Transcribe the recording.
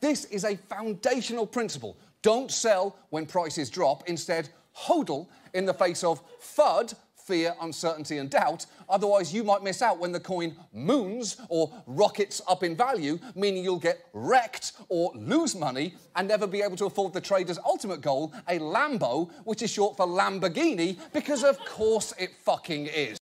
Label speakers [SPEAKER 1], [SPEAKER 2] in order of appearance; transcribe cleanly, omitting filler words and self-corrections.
[SPEAKER 1] This is a foundational principle. Don't sell when prices drop. Instead, hodl in the face of FUD, fear, uncertainty and doubt. Otherwise, you might miss out when the coin moons or rockets up in value, meaning you'll get wrecked or lose money and never be able to afford the trader's ultimate goal, a Lambo, which is short for Lamborghini, because of course it fucking is.